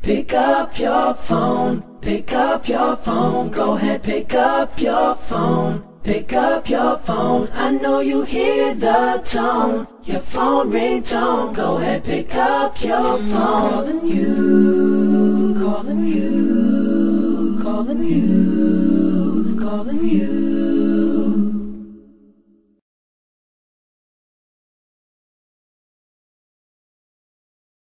Pick up your phone, pick up your phone, go ahead, pick up your phone, pick up your phone. I know you hear the tone, your phone ringtone. Go ahead, pick up your phone. Calling you, calling you, calling you, calling you.